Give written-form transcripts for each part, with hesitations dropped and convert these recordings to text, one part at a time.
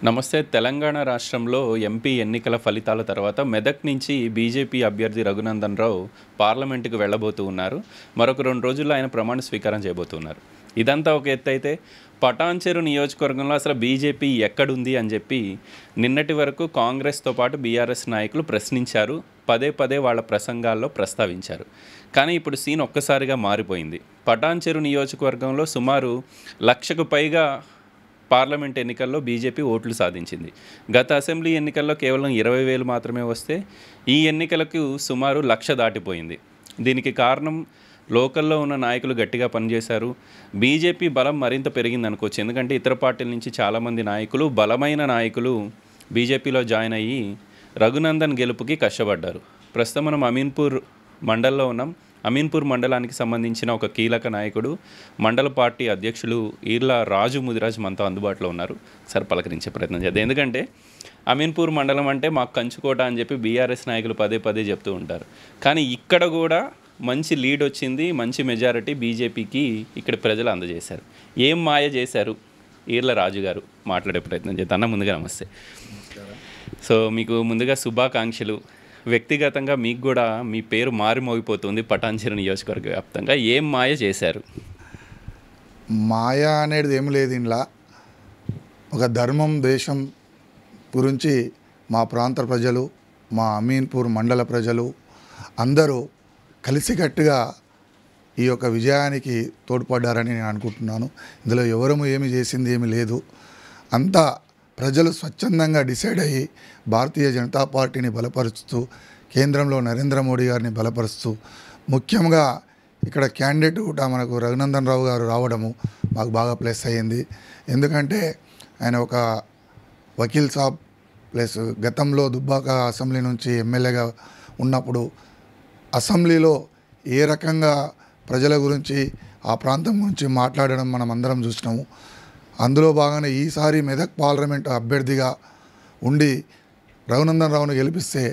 నమస్తే. తెలంగాణ రాష్ట్రంలో ఎంపీ ఎన్నికల ఫలితాల తర్వాత మెదక్ నుంచి బీజేపీ అభ్యర్థి రఘునందన్ రావు పార్లమెంటుకు వెళ్ళబోతూ ఉన్నారు. మరొక 2 రోజుల్లో ఆయన ప్రమాణ స్వీకారం చేయబోతున్నారు. ఇదంతా ఒక ఎత్తైతే పటాన్చెరు నియోజకవర్గంలో అసలు బీజేపీ ఎక్కడుంది అని చెప్పి నిన్నటి వరకు కాంగ్రెస్తో పాటు బీఆర్ఎస్ నాయకులు ప్రశ్నించారు. పదే పదే వాళ్ళ ప్రసంగాల్లో ప్రస్తావించారు. కానీ ఇప్పుడు సీన్ ఒక్కసారిగా మారిపోయింది. పటాన్చెరు నియోజకవర్గంలో సుమారు 1,00,000కు పైగా పార్లమెంట్ ఎన్నికల్లో బీజేపీ ఓట్లు సాధించింది. గత అసెంబ్లీ ఎన్నికల్లో కేవలం 20,000 మాత్రమే వస్తే ఈ ఎన్నికలకు సుమారు 1,00,000 దాటిపోయింది. దీనికి కారణం లోకల్లో ఉన్న నాయకులు గట్టిగా పనిచేశారు. బీజేపీ బలం మరింత పెరిగిందనుకోవచ్చు. ఎందుకంటే ఇతర పార్టీల నుంచి చాలామంది నాయకులు, బలమైన నాయకులు బీజేపీలో జాయిన్ అయ్యి రఘునందన్ గెలుపుకి కష్టపడ్డారు. ప్రస్తుతం మనం అమీన్పూర్ మండలంలో ఉన్నాం. అమీన్పూర్ మండలానికి సంబంధించిన ఒక కీలక నాయకుడు, మండల పార్టీ అధ్యక్షులు ఈర్ల రాజు ముదిరాజ్ మనతో అందుబాటులో ఉన్నారు. సార్, పలకరించే ప్రయత్నం చేద్దాం. ఎందుకంటే అమీన్పూర్ మండలం అంటే మాకు కంచుకోట అని చెప్పి బీఆర్ఎస్ నాయకులు పదే పదే చెప్తూ ఉంటారు. కానీ ఇక్కడ కూడా మంచి లీడ్ వచ్చింది, మంచి మెజారిటీ బీజేపీకి ఇక్కడ ప్రజలు అందజేశారు. ఏం మాయ చేశారు ఈర్ల రాజు గారు? మాట్లాడే ప్రయత్నం చేద్దాం. అన్న, ముందుగా నమస్తే. సో మీకు ముందుగా శుభాకాంక్షలు. వ్యక్తిగతంగా మీకు కూడా మీ పేరు మారిమోగిపోతుంది పటాన్చెరు నియోజకవర్గ వ్యాప్తంగా. ఏం మాయ చేశారు? మాయ అనేది ఏమి లేదు. ఇంట్లో ఒక ధర్మం, దేశం గురించి మా ప్రాంత ప్రజలు, మా అమీన్పూర్ మండల ప్రజలు అందరూ కలిసికట్టుగా ఈ యొక్క విజయానికి తోడ్పడ్డారని నేను అనుకుంటున్నాను. ఇందులో ఎవరము ఏమి చేసింది ఏమి లేదు. అంతా ప్రజలు స్వచ్ఛందంగా డిసైడ్ అయ్యి భారతీయ జనతా పార్టీని బలపరుస్తూ, కేంద్రంలో నరేంద్ర మోడీ గారిని బలపరుస్తూ, ముఖ్యంగా ఇక్కడ క్యాండిడేట్ కూడా మనకు రఘునందన్ రావు గారు రావడము మాకు బాగా ప్లస్ అయ్యింది. ఎందుకంటే ఆయన ఒక వకీల్ సాబ్ ప్లస్ గతంలో దుబ్బాక అసెంబ్లీ నుంచి ఎమ్మెల్యేగా ఉన్నప్పుడు అసెంబ్లీలో ఏ రకంగా ప్రజల గురించి, ఆ ప్రాంతం గురించి మాట్లాడడం మనం అందరం చూసినాము. అందులో భాగంగా ఈసారి మెదక్ పార్లమెంట్ అభ్యర్థిగా ఉండి రఘునందన్ రావును గెలిపిస్తే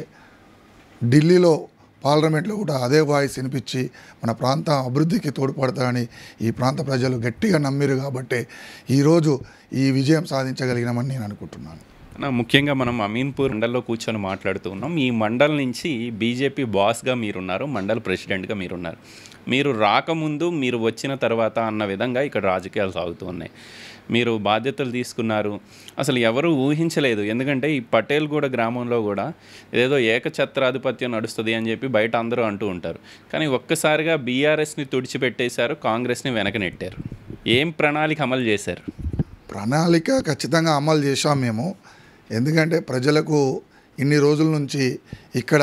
ఢిల్లీలో పార్లమెంట్లో కూడా అదే వాయిస్ వినిపించి మన ప్రాంత అభివృద్ధికి తోడ్పడతారని ఈ ప్రాంత ప్రజలు గట్టిగా నమ్మిరు. కాబట్టి ఈరోజు ఈ విజయం సాధించగలిగినామని నేను అనుకుంటున్నాను. ముఖ్యంగా మనం అమీన్పూర్ మండల్లో కూర్చొని మాట్లాడుతూ ఉన్నాం. ఈ మండల్ నుంచి బీజేపీ బాస్గా మీరున్నారు, మండల్ ప్రెసిడెంట్గా మీరున్నారు. మీరు రాకముందు, మీరు వచ్చిన తర్వాత అన్న విధంగా ఇక్కడ రాజకీయాలు సాగుతూ ఉన్నాయి. మీరు బాధ్యతలు తీసుకున్నారు. అసలు ఎవరు ఊహించలేదు. ఎందుకంటే ఈ పటేల్గూడ గ్రామంలో కూడా ఏదో ఏకఛత్రాధిపత్యం నడుస్తుంది అని చెప్పి బయట అందరూ అంటూ ఉంటారు. కానీ ఒక్కసారిగా బీఆర్ఎస్ని తుడిచిపెట్టేశారు, కాంగ్రెస్ని వెనకనెట్టారు. ఏం ప్రణాళిక అమలు చేశారు? ప్రణాళిక ఖచ్చితంగా అమలు చేశాం మేము. ఎందుకంటే ప్రజలకు ఇన్ని రోజుల నుంచి ఇక్కడ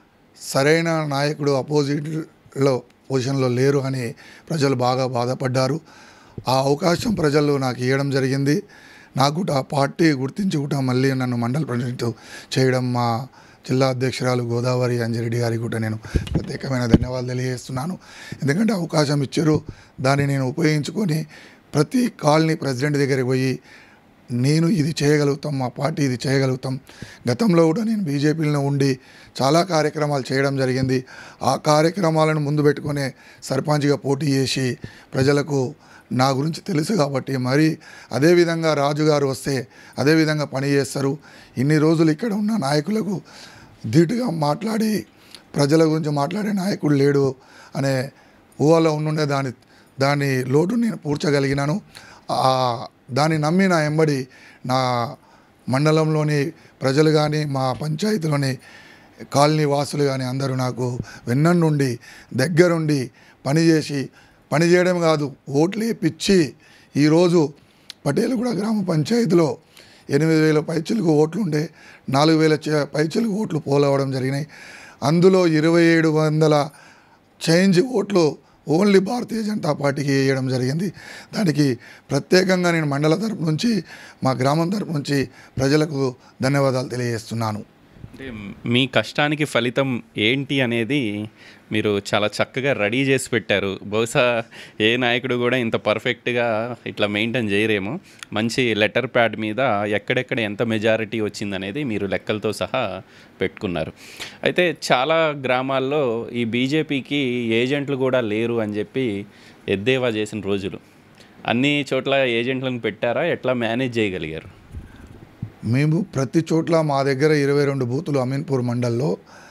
సరైన నాయకుడు అపోజిట్లో పొజిషన్లో లేరు అని ప్రజలు బాగా బాధపడ్డారు. ఆ అవకాశం ప్రజలు నాకు ఇవ్వడం జరిగింది. నాకు కూడా ఆ పార్టీ గుర్తించి కూడా మళ్ళీ నన్ను మండల ప్రెసిడెంట్ చేయడం మా జిల్లా అధ్యక్షురాలు గోదావరి అంజిరెడ్డి గారికి కూడా నేను ప్రత్యేకమైన ధన్యవాదాలు తెలియజేస్తున్నాను. ఎందుకంటే అవకాశం ఇచ్చారు, దాన్ని నేను ఉపయోగించుకొని ప్రతి కాలనీ ప్రెసిడెంట్ దగ్గరికి పోయి నేను ఇది చేయగలుగుతాం, మా పార్టీ ఇది చేయగలుగుతాం. గతంలో కూడా నేను బీజేపీలో ఉండి చాలా కార్యక్రమాలు చేయడం జరిగింది. ఆ కార్యక్రమాలను ముందు పెట్టుకునే సర్పంచ్గా పోటీ చేసి ప్రజలకు నా గురించి తెలుసు. కాబట్టి మరి అదేవిధంగా రాజుగారు వస్తే అదేవిధంగా పని చేస్తారు. ఇన్ని రోజులు ఇక్కడ ఉన్న నాయకులకు ధీటుగా మాట్లాడి ప్రజల గురించి మాట్లాడే నాయకుడు లేడు అనే ఊహలో ఉండే దాని లోటు నేను పూడ్చగలిగినాను. దాన్ని నమ్మి నా ఎంబడి నా మండలంలోని ప్రజలు కానీ, మా పంచాయతీలోని కాలనీ వాసులు కానీ అందరూ నాకు వెన్నండి దగ్గరుండి పని చేయడం కాదు, ఓట్లు వేయించి ఈరోజు పటేల్గూడ గ్రామ పంచాయతీలో 8,000 పైచిలకు ఓట్లు ఉండే 4,000 పైచిలకు ఓట్లు పోలవడం జరిగినాయి. అందులో 2,700 చేంజ్ ఓట్లు ఓన్లీ భారతీయ జనతా పార్టీకి వేయడం జరిగింది. దానికి ప్రత్యేకంగా నేను మండల తరపు నుంచి, మా గ్రామం తరపు నుంచి ప్రజలకు ధన్యవాదాలు తెలియజేస్తున్నాను. అంటే మీ కష్టానికి ఫలితం ఏంటి అనేది మీరు చాలా చక్కగా రెడీ చేసి పెట్టారు. బహుశా ఏ నాయకుడు కూడా ఇంత పర్ఫెక్ట్గా ఇట్లా మెయింటైన్ చేయరేమో. మంచి లెటర్ ప్యాడ్ మీద ఎక్కడెక్కడ ఎంత మెజారిటీ వచ్చిందనేది మీరు లెక్కలతో సహా పెట్టుకున్నారు. అయితే చాలా గ్రామాల్లో ఈ బీజేపీకి ఏజెంట్లు కూడా లేరు అని చెప్పి ఎద్దేవా చేసిన రోజులు. అన్ని చోట్ల ఏజెంట్లను పెట్టారా? ఎట్లా మేనేజ్ చేయగలిగారు? మేము ప్రతి చోట్ల మా దగ్గర 22 బూతులు అమీన్పూర్ మండల్లో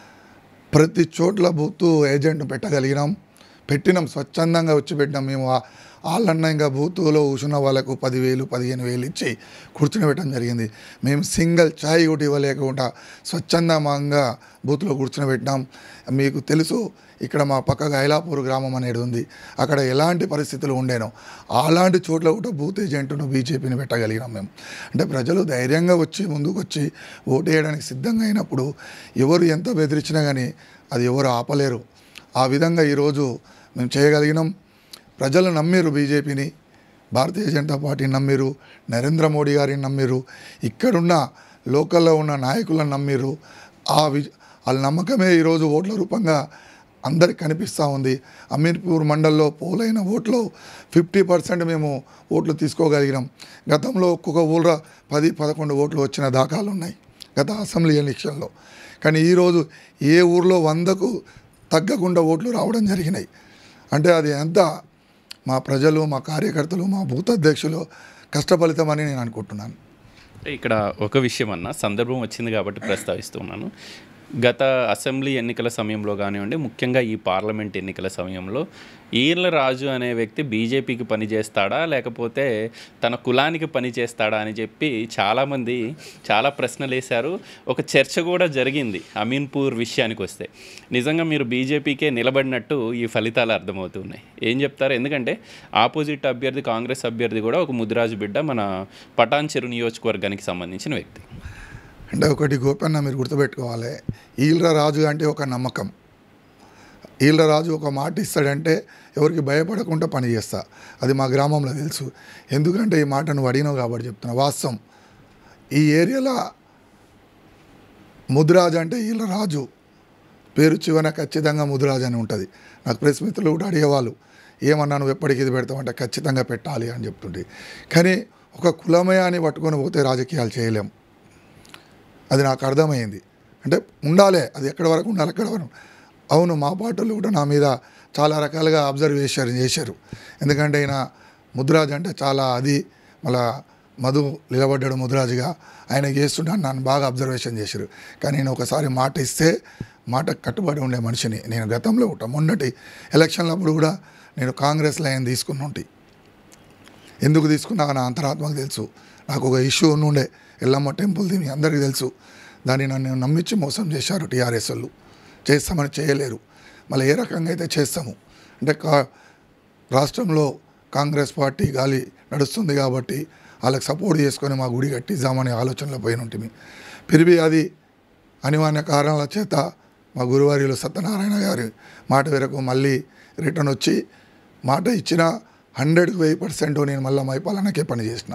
ప్రతి చోట్ల బూత్ ఏజెంట్ పెట్టినాం స్వచ్ఛందంగా వచ్చి పెట్టినాం. మేము వాళ్ళన్నా ఇంకా బూతులో కూర్చున్న వాళ్ళకు 10,000 15,000 ఇచ్చి కూర్చుని పెట్టడం జరిగింది. మేము సింగిల్ ఛాయ్ ఒకటి ఇవ్వలేకుండా స్వచ్ఛందంగా బూత్లో కూర్చుని పెట్టినాం. మీకు తెలుసు ఇక్కడ మా పక్కగా ఐలాపూర్ గ్రామం అనేది ఉంది, అక్కడ ఎలాంటి పరిస్థితులు ఉండేనో అలాంటి చోట్ల కూడా బూత్ ఏజెంట్ను బీజేపీని పెట్టగలిగినాం మేము. అంటే ప్రజలు ధైర్యంగా వచ్చి ముందుకు వచ్చి ఓటు వేయడానికి సిద్ధంగా అయినప్పుడు ఎవరు ఎంత బెదిరించినా కానీ అది ఎవరు ఆపలేరు. ఆ విధంగా ఈరోజు మేము చేయగలిగినాం. ప్రజలు నమ్మిరు బీజేపీని, భారతీయ జనతా పార్టీని నమ్మిరు, నరేంద్ర మోడీ గారిని నమ్మిరు, ఇక్కడున్న లోకల్లో ఉన్న నాయకులను నమ్మిరు. వాళ్ళ నమ్మకమే ఈరోజు ఓట్ల రూపంగా అందరికి కనిపిస్తూ ఉంది. అమీన్పూర్ మండల్లో పోలైన ఓట్లు 50% మేము ఓట్లు తీసుకోగలిగినాం. గతంలో ఒక్కొక్క ఊళ్ళో 10-11 ఓట్లు వచ్చిన దాఖలు ఉన్నాయి గత అసెంబ్లీ ఎలక్షన్లో. కానీ ఈరోజు ఏ ఊర్లో 100కు తగ్గకుండా ఓట్లు రావడం జరిగినాయి. అంటే అది ఎంత మా ప్రజలు, మా కార్యకర్తలు, మా బూత్ అధ్యక్షులు కష్టఫలితమని నేను అనుకుంటున్నాను. ఇక్కడ ఒక విషయం అన్న సందర్భం వచ్చింది కాబట్టి ప్రస్తావిస్తున్నాను. గత అసెంబ్లీ ఎన్నికల సమయంలో కానివ్వండి, ముఖ్యంగా ఈ పార్లమెంట్ ఎన్నికల సమయంలో ఈర్ల రాజు అనే వ్యక్తి బీజేపీకి పనిచేస్తాడా లేకపోతే తన కులానికి పనిచేస్తాడా అని చెప్పి చాలామంది చాలా ప్రశ్నలు వేశారు. ఒక చర్చ కూడా జరిగింది అమీన్పూర్ విషయానికి వస్తే. నిజంగా మీరు బీజేపీకే నిలబడినట్టు ఈ ఫలితాలు అర్థమవుతున్నాయి. ఏం చెప్తారు? ఎందుకంటే ఆపోజిట్ అభ్యర్థి కాంగ్రెస్ అభ్యర్థి కూడా ఒక ముదిరాజు బిడ్డ, మన పటాన్ చెరు నియోజకవర్గానికి సంబంధించిన వ్యక్తి. అంటే ఒకటి గోపన్న మీరు గుర్తుపెట్టుకోవాలి, ఈళ్ళ రాజు అంటే ఒక నమ్మకం. ఈళ్ళ రాజు ఒక మాట ఇస్తాడంటే ఎవరికి భయపడకుండా పని చేస్తా. అది మా గ్రామంలో తెలుసు. ఎందుకంటే ఈ మాట నువ్వు అడిగినావు కాబట్టి చెప్తున్నా. వాస్తవం ఈ ఏరియాలో ముదిరాజు అంటే ఈళ్ళ రాజు పేరు చివర ఖచ్చితంగా ముదిరాజు అని ఉంటుంది. నాకు ప్రెస్ మిత్రులు కూడా అడిగేవాళ్ళు, ఏమన్నా నువ్వు ఎప్పటికి ఇది పెడతావంటే ఖచ్చితంగా పెట్టాలి అని చెప్తుంటే. కానీ ఒక కులమయాన్ని పట్టుకొని పోతే రాజకీయాలు చేయలేం. అది నాకు అర్థమైంది. అంటే ఉండాలి, అది ఎక్కడి వరకు ఉండాలి అక్కడ వరకు. అవును, మా పార్టీలు కూడా నా మీద చాలా రకాలుగా అబ్జర్వేషన్ చేశారు. ఎందుకంటే ఆయన ముదిరాజు అంటే చాలా అది మళ్ళా మధు నిలబడ్డాడు ముదిరాజుగా, ఆయన చేస్తుంటాను నన్ను బాగా అబ్జర్వేషన్ చేశారు. కానీ నేను ఒకసారి మాట ఇస్తే మాట కట్టుబడి ఉండే మనిషిని. నేను గతంలో కూడా మొన్నటి ఎలక్షన్లప్పుడు కూడా నేను కాంగ్రెస్ లైన్ తీసుకుని ఉంటే ఎందుకు తీసుకున్నా నా అంతరాత్మకు తెలుసు. నాకు ఒక ఇష్యూ ఉండే ఎల్లమ్మ టెంపుల్ది మీ అందరికీ తెలుసు. దాన్ని నన్ను నమ్మించి మోసం చేశారు టీఆర్ఎస్ వాళ్ళు. చేస్తామని చేయలేరు. మళ్ళీ ఏ రకంగా అయితే చేస్తాము అంటే రాష్ట్రంలో కాంగ్రెస్ పార్టీ గాలి నడుస్తుంది కాబట్టి వాళ్ళకి సపోర్ట్ చేసుకొని మా గుడి కట్టిద్దామనే ఆలోచనలో పోయిన ఉంటుంది. పిరివి అది అనివార్య కారణాల చేత మా గురువార్యులు సత్యనారాయణ గారి మాట వరకు మళ్ళీ రిటర్న్ వచ్చి మాట ఇచ్చిన 100కు 1000% నేను మళ్ళీ మైపాలనకే పని చేసిన,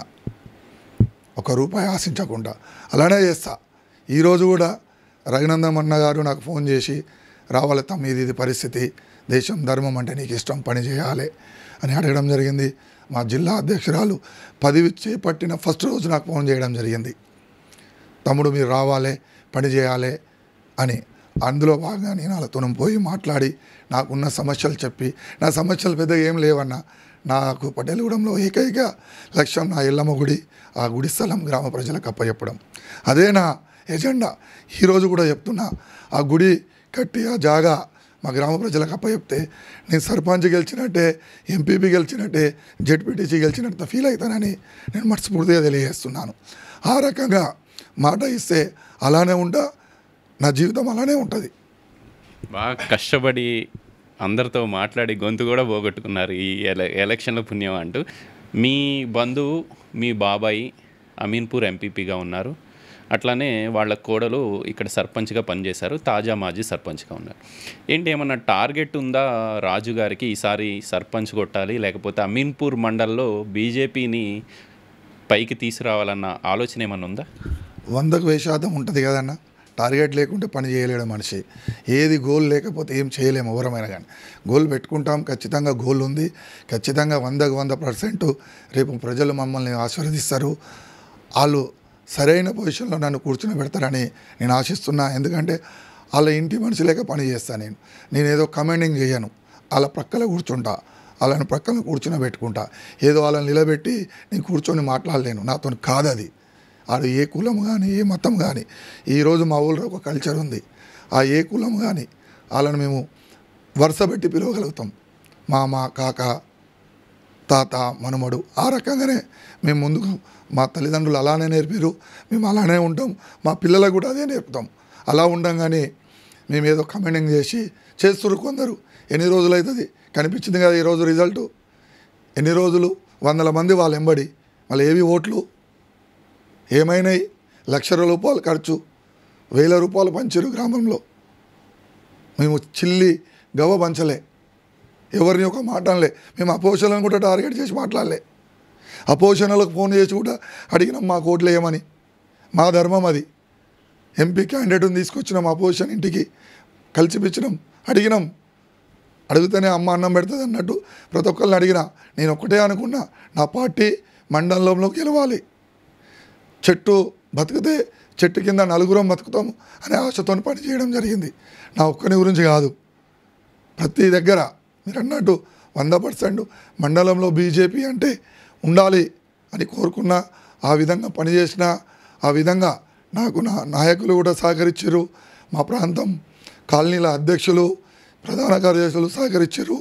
₹1 ఆశించకుండా అలానే చేస్తా. ఈరోజు కూడా రఘునందన్ అన్న గారు నాకు ఫోన్ చేసి, రావాలి తమ్మిది ఇది పరిస్థితి, దేశం ధర్మం అంటే నీకు ఇష్టం, పని చేయాలి అని అడగడం జరిగింది. మా జిల్లా అధ్యక్షురాలు పదవి చేపట్టిన ఫస్ట్ రోజు నాకు ఫోన్ చేయడం జరిగింది, తమ్ముడు మీరు రావాలి పని చేయాలి అని. అందులో భాగంగా నేను వాళ్ళతో పోయి మాట్లాడి నాకున్న సమస్యలు చెప్పి, నా సమస్యలు పెద్దగా ఏం లేవన్నా, నాకు పటేలగూడెంలో ఏకైక లక్ష్యం నా ఎల్లమ్మ గుడి, ఆ గుడి స్థలం గ్రామ ప్రజలకు అప్పచెప్పడం. అదే నా ఎజెండా. ఈరోజు కూడా చెప్తున్నా, ఆ గుడి కట్టి ఆ జాగా మా గ్రామ ప్రజలకు అప్పచెప్తే నేను సర్పంచ్ గెలిచినట్టే, ఎంపీపీ గెలిచినట్టే, జెడ్పీటీసీ గెలిచినట్టు ఫీల్ అవుతానని నేను మనస్ఫూర్తిగా తెలియజేస్తున్నాను. ఆ రకంగా మాట ఇస్తే అలానే ఉంటా, నా జీవితం అలానే ఉంటుంది. బాగా కష్టపడి అందరితో మాట్లాడి గొంతు కూడా పోగొట్టుకున్నారు ఈ ఎలక్షన్ల పుణ్యం అంటూ. మీ బంధువు, మీ బాబాయి అమీన్పూర్ ఎంపీపీగా ఉన్నారు, అట్లానే వాళ్ళ కోడలు ఇక్కడ సర్పంచ్గా పనిచేశారు, తాజా మాజీ సర్పంచ్గా ఉన్నారు. ఏంటి ఏమన్నా టార్గెట్ ఉందా రాజు గారికి ఈసారి సర్పంచ్ కొట్టాలి, లేకపోతే అమీన్పూర్ మండల్లో బీజేపీని పైకి తీసుకురావాలన్న ఆలోచన ఏమన్నా ఉందా? 100కు 1000% ఉంటుంది కదన్న. టార్గెట్ లేకుంటే పని చేయలేడు మనిషి. ఏది గోల్ లేకపోతే ఏం చేయలేము ఎవరమైనా కానీ. గోల్ పెట్టుకుంటాం, ఖచ్చితంగా గోల్ ఉంది, ఖచ్చితంగా 100కు 100% రేపు ప్రజలు మమ్మల్ని ఆశీర్వదిస్తారు. వాళ్ళు సరైన పొజిషన్లో నన్ను కూర్చుని పెడతారని నేను ఆశిస్తున్నా. ఎందుకంటే వాళ్ళ ఇంటి మనిషి లేక పని చేస్తాను నేను ఏదో కమాండింగ్ చేయను. వాళ్ళ ప్రక్కన కూర్చుంటా, వాళ్ళని ప్రక్కన కూర్చుని పెట్టుకుంటా. ఏదో వాళ్ళని నిలబెట్టి నేను కూర్చొని మాట్లాడలేను, నాతో కాదు అది. ఆడు ఏ కులం కానీ ఏ మతం కానీ, ఈరోజు మా ఊళ్ళో ఒక కల్చర్ ఉంది. ఆ ఏ కులం కానీ వాళ్ళని మేము వరుస పెట్టి పిలవగలుగుతాం. మామ, కాక, తాత, మనమడు. ఆ రకంగానే మేము ముందుకు మా తల్లిదండ్రులు అలానే నేర్పారు, మేము అలానే ఉంటాం, మా పిల్లలకు కూడా అదే నేర్పుతాం. అలా ఉండంగానే మేము ఏదో కమెండింగ్ చేస్తున్నారు కొందరు. ఎన్ని రోజులు అవుతుంది కనిపించింది కదా ఈరోజు రిజల్టు. ఎన్ని రోజులు 100 మంది వాళ్ళు ఎంబడి, మళ్ళీ ఏవి ఓట్లు ఏమైనాయి? ₹1,00,000 ఖర్చు, ₹1,000 పంచారు గ్రామంలో. మేము చిల్లి గవ్వ పంచలే, ఎవరిని ఒక మాట అనలే. మేము అపోజిషన్లను కూడా టార్గెట్ చేసి మాట్లాడలే. అపోజిషన్లకు ఫోన్ చేసి కూడా అడిగినాం మా ఓట్లు వేయమని. మా ధర్మం అది. ఎంపీ క్యాండిడేట్ని తీసుకొచ్చినాం, అపోజిషన్ ఇంటికి కలిసిపించినాం, అడిగినాం. అడిగితేనే అమ్మ అన్నం పెడుతుంది అన్నట్టు ప్రతి ఒక్కరిని అడిగినా. నేను ఒక్కటే అనుకున్నా, నా పార్టీ మండలంలో గెలవాలి. చెట్టు బతికితే చెట్టు కింద నలుగురం బతుకుతాం అనే ఆశతో పని చేయడం జరిగింది. నా ఒక్కని గురించి కాదు, ప్రతి దగ్గర మీరు అన్నట్టు 100% మండలంలో బీజేపీ అంటే ఉండాలి అని కోరుకున్నా. ఆ విధంగా పనిచేసిన, ఆ విధంగా నాకు నా నాయకులు కూడా సహకరించారు. మా ప్రాంతం కాలనీల అధ్యక్షులు, ప్రధాన కార్యదర్శులు సహకరించారు.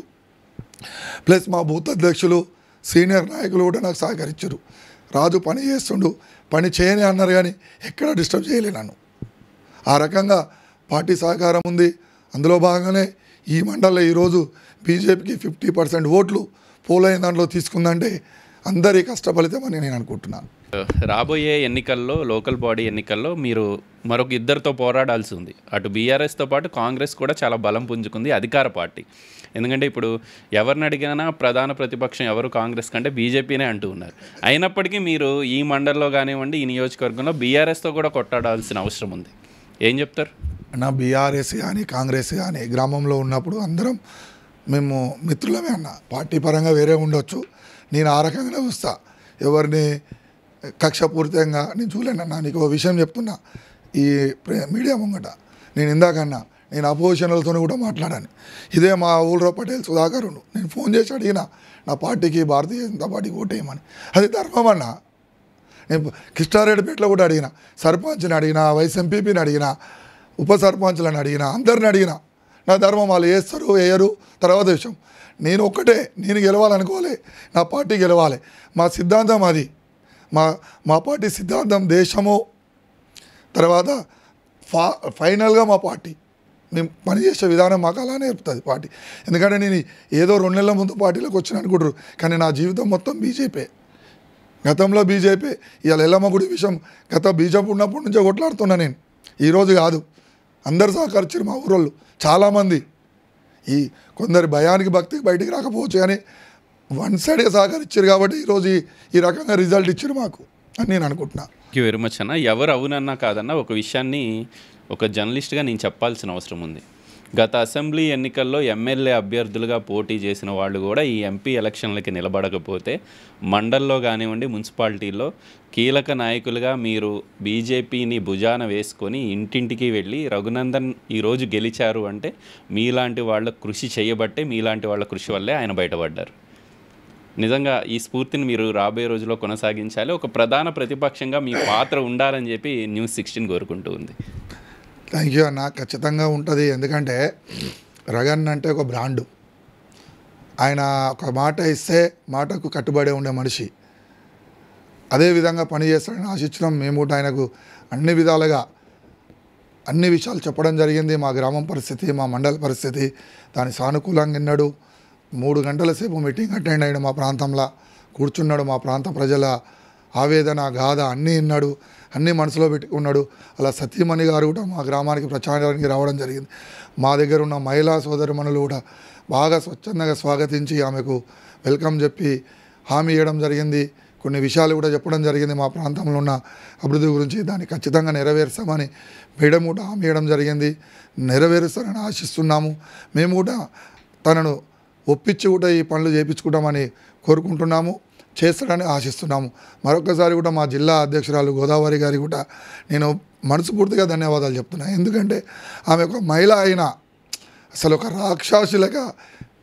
ప్లస్ మా బూత్ అధ్యక్షులు, సీనియర్ నాయకులు కూడా నాకు సహకరించారు. రాజు పని చేస్తుండు, పని చేయని అన్నారు కానీ ఎక్కడ డిస్టర్బ్ చేయలే నన్ను. ఆ రకంగా పార్టీ సహకారం ఉంది. అందులో భాగంగానే ఈ మండలంలో ఈరోజు బీజేపీకి 50% ఓట్లు పోలైన దాంట్లో తీసుకుందంటే అందరి కష్టఫలితం అని నేను అనుకుంటున్నాను. రాబోయే ఎన్నికల్లో, లోకల్ బాడీ ఎన్నికల్లో మీరు మరొక ఇద్దరితో పోరాడాల్సి ఉంది. అటు బీఆర్ఎస్తో పాటు కాంగ్రెస్ కూడా చాలా బలం పుంజుకుంది, అధికార పార్టీ. ఎందుకంటే ఇప్పుడు ఎవరిని అడిగినా ప్రధాన ప్రతిపక్షం ఎవరు కాంగ్రెస్ కంటే బీజేపీనే అంటూ ఉన్నారు. అయినప్పటికీ మీరు ఈ మండలంలో కానివ్వండి, ఈ నియోజకవర్గంలో బీఆర్ఎస్తో కూడా కొట్టాడాల్సిన అవసరం ఉంది. ఏం చెప్తారు? నా బీఆర్ఎస్ కానీ కాంగ్రెస్ కానీ గ్రామంలో ఉన్నప్పుడు అందరం మేము మిత్రులమే అన్న. పార్టీ పరంగా వేరే ఉండొచ్చు, నేను ఆ రకంగానే చూస్తా. ఎవరిని కక్షపూరితంగా నేను చూడలేనన్నా. నీకు ఒక విషయం చెప్తున్నా, ఈ మీడియా ముంగట నేను ఇందాకన్నా నేను అపోజిషన్లతో కూడా మాట్లాడాను. ఇదే మా ఊళ్ళో పటేల్ సుధాకర్ నేను ఫోన్ చేసి అడిగిన నా పార్టీకి, భారతీయ జనతా పార్టీకి ఓటేయమని. అది ధర్మం అన్న. నేను కిష్టారెడ్డిపేటలో కూడా అడిగిన, సర్పంచ్ని అడిగిన, వైస్ ఎంపీపీని అడిగిన, ఉప సర్పంచ్లను అడిగిన, అందరిని అడిగిన. నా ధర్మం. వాళ్ళు వేస్తారు వేయరు తర్వాత విషయం. నేను ఒక్కటే, నేను గెలవాలనుకోలే, నా పార్టీ గెలవాలి. మా సిద్ధాంతం అది. మా పార్టీ సిద్ధాంతం దేశము, తర్వాత ఫైనల్గా మా పార్టీ మేము పనిచేసే విధానం మాకు అలా నేర్పుతుంది పార్టీ. ఎందుకంటే నేను ఏదో 2 నెలల ముందు పార్టీలోకి వచ్చిన అనుకుంటారు, కానీ నా జీవితం మొత్తం బీజేపీ. గతంలో బీజేపీ. ఇవాళ ఎల్లమ్మ గుడి విషయం గత బీజేపీ ఉన్నప్పటి నుంచే కొట్లాడుతున్నా నేను. ఈరోజు కాదు, అందరు సహకరించారు మా ఊరోళ్ళు చాలామంది. ఈ కొందరి భయానికి భక్తికి బయటికి రాకపోవచ్చు, కానీ వన్ సైడ్గా సహకరించారు కాబట్టి ఈరోజు ఈ రకంగా రిజల్ట్ ఇచ్చారు మాకు అని నేను అనుకుంటున్నాను. థ్యాంక్ యూ వెరీ మచ్ అన్న. ఎవరు అవునన్నా కాదన్నా ఒక విషయాన్ని ఒక జర్నలిస్ట్గా నేను చెప్పాల్సిన అవసరం ఉంది. గత అసెంబ్లీ ఎన్నికల్లో ఎమ్మెల్యే అభ్యర్థులుగా పోటీ చేసిన వాళ్ళు కూడా ఈ ఎంపీ ఎలక్షన్లకి నిలబడకపోతే మండల్లో కానివ్వండి, మున్సిపాలిటీల్లో కీలక నాయకులుగా మీరు బీజేపీని భుజాన వేసుకొని ఇంటింటికి వెళ్ళి రఘునందన్ ఈరోజు గెలిచారు అంటే మీలాంటి వాళ్ళ కృషి చేయబట్టే, మీలాంటి వాళ్ళ కృషి వల్లే ఆయన బయటపడ్డారు. నిజంగా ఈ స్ఫూర్తిని మీరు రాబోయే రోజుల్లో కొనసాగించాలి. ఒక ప్రధాన ప్రతిపక్షంగా మీ పాత్ర ఉండాలని చెప్పి న్యూస్ 16 కోరుకుంటూ ఉంది. థ్యాంక్ యూ అన్న. ఖచ్చితంగా ఉంటుంది. ఎందుకంటే రగన్ అంటే ఒక బ్రాండు. ఆయన ఒక మాట ఇస్తే మాటకు కట్టుబడి ఉండే మనిషి. అదే విధంగా పని చేస్తాడని ఆశించడం. మేము కూడా ఆయనకు అన్ని విధాలుగా అన్ని విషయాలు చెప్పడం జరిగింది. మా గ్రామం పరిస్థితి, మా మండల పరిస్థితి, దాని సానుకూలంగా విన్నాడు. 3 గంటల సేపు మీటింగ్ అటెండ్ అయ్యాడు. మా ప్రాంతంలో కూర్చున్నాడు. మా ప్రాంత ప్రజల ఆవేదన, గాథ అన్నీ విన్నాడు, అన్నీ మనసులో పెట్టుకున్నాడు. అలా సతీమణి గారు కూడా మా గ్రామానికి ప్రచారానికి రావడం జరిగింది. మా దగ్గర ఉన్న మహిళా సోదరిమణులు కూడా బాగా స్వచ్ఛందంగా స్వాగతించి ఆమెకు వెల్కమ్ చెప్పి హామీ ఇవ్వడం జరిగింది. కొన్ని విషయాలు కూడా చెప్పడం జరిగింది మా ప్రాంతంలో ఉన్న అభివృద్ధి గురించి. దాన్ని ఖచ్చితంగా నెరవేరుస్తామని మేడం కూడా హామీ ఇవ్వడం జరిగింది. నెరవేరుస్తారని ఆశిస్తున్నాము. మేము కూడా తనను ఒప్పించి కూడా ఈ పనులు చేయించుకుంటామని కోరుకుంటున్నాము, చేస్తాడని ఆశిస్తున్నాము. మరొకసారి కూడా మా జిల్లా అధ్యక్షురాలు గోదావరి గారి కూడా నేను మనస్ఫూర్తిగా ధన్యవాదాలు చెప్తున్నాను. ఎందుకంటే ఆమె ఒక మహిళ అయినా అసలు ఒక రాక్షసులుగా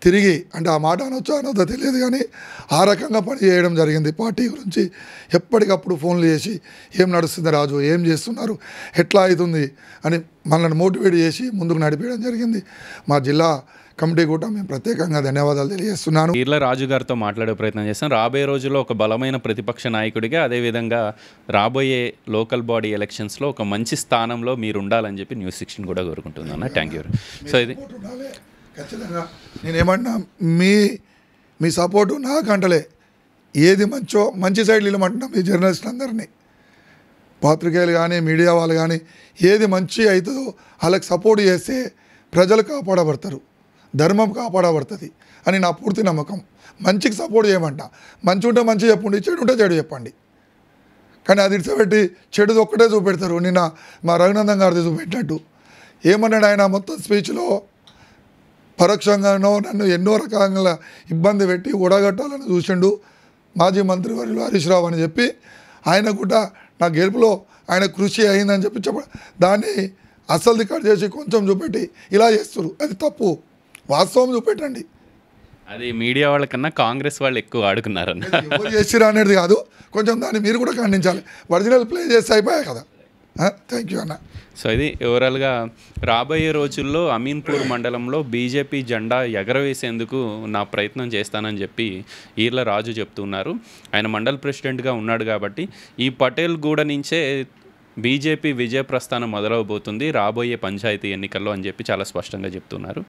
తిరిగి అంటే ఆ మాట అనొచ్చో అనొద్దో తెలియదు కానీ ఆ రకంగా పని చేయడం జరిగింది. పార్టీ గురించి ఎప్పటికప్పుడు ఫోన్లు చేసి ఏం నడుస్తుంది రాజు, ఏం చేస్తున్నారు, ఎట్లా అవుతుంది అని మనల్ని మోటివేట్ చేసి ముందుకు నడిపించడం జరిగింది. మా జిల్లా కమిటీ కూడా మేము ప్రత్యేకంగా ధన్యవాదాలు తెలియజేస్తున్నాను. ఈర్ల రాజు గారితో మాట్లాడే ప్రయత్నం చేస్తాం. రాబోయే రోజుల్లో ఒక బలమైన ప్రతిపక్ష నాయకుడిగా, అదేవిధంగా రాబోయే లోకల్ బాడీ ఎలక్షన్స్లో ఒక మంచి స్థానంలో మీరు ఉండాలని చెప్పి న్యూస్16 కూడా కోరుకుంటుంది అన్న. Thank you. సో ఇది ఖచ్చితంగా నేనేమన్నా మీ సపోర్టు నాకంటలే, ఏది మంచో మంచి సైడ్ నిలమంటున్నాం మీ జర్నలిస్ట్ అందరినీ, పాత్రికేయులు కానీ మీడియా వాళ్ళు కానీ ఏది మంచి అవుతుందో వాళ్ళకి సపోర్ట్ చేస్తే ప్రజలు కాపాడబడతారు, ధర్మం కాపాడబడుతుంది అని నా పూర్తి నమ్మకం. మంచికి సపోర్ట్ చేయమంట, మంచి ఉంటే మంచి చెప్పండి, చెడు ఉంటే చెడు చెప్పండి. కానీ అది ఇడిచిపెట్టి చెడుది ఒక్కటే చూపెడతారు. నిన్న మా రఘునందన్ గారిది చూపెట్టినట్టు ఏమన్నాడు ఆయన మొత్తం స్పీచ్లో, పరోక్షంగానో నన్ను ఎన్నో రకాల ఇబ్బంది పెట్టి ఓడగట్టాలని చూసిండు మాజీ మంత్రివర్యులు హరీష్ రావు అని చెప్పి, ఆయన కూడా నా గెలుపులో ఆయన కృషి అయిందని చెప్పి దాన్ని అసలు రికార్డ్ చేసి కొంచెం చూపెట్టి ఇలా చేస్తారు. అది తప్పు. వాస్తవం చూపెట్టండి. అది మీడియా వాళ్ళకన్నా కాంగ్రెస్ వాళ్ళు ఎక్కువ ఆడుకున్నారన్న. ఎవరు చేసిరా అనేది కాదు, కొంచెం దాన్ని మీరు కూడా ఖండించాలి. ఒరిజినల్ ప్లే చేస్తే అయిపోయాయి కదా. థ్యాంక్ యూ అన్న. సో ఇది ఓవరాల్గా రాబోయే రోజుల్లో అమీన్పూర్ మండలంలో బీజేపీ జెండా ఎగరవేసేందుకు నా ప్రయత్నం చేస్తానని చెప్పి ఈర్ల రాజు చెప్తున్నారు. ఆయన మండల్ ప్రెసిడెంట్గా ఉన్నాడు కాబట్టి ఈ పటేల్ గూడ నుంచే బీజేపీ విజయ ప్రస్థానం మొదలవబోతుంది రాబోయే పంచాయతీ ఎన్నికల్లో అని చెప్పి చాలా స్పష్టంగా చెప్తున్నారు.